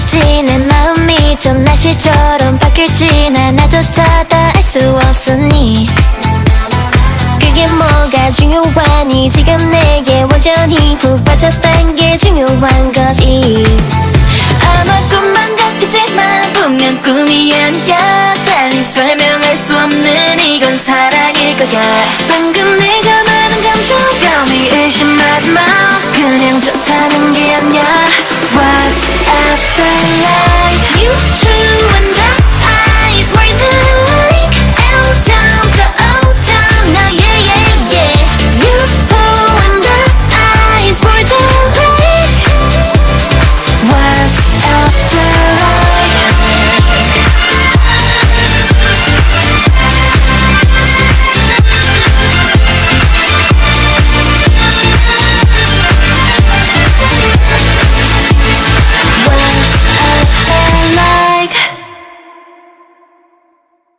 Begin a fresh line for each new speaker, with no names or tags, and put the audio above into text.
어떨지 내 마음이 전 날씨처럼 바뀔지 난 나조차도 알 수 없으니 그게 뭐가 중요하니 지금 내게 완전히 푹 빠졌단 게 중요한 거지 아마 꿈만 같겠지만 분명 꿈이 아니야 달리 설명할 수 없는 이건 사랑일 거야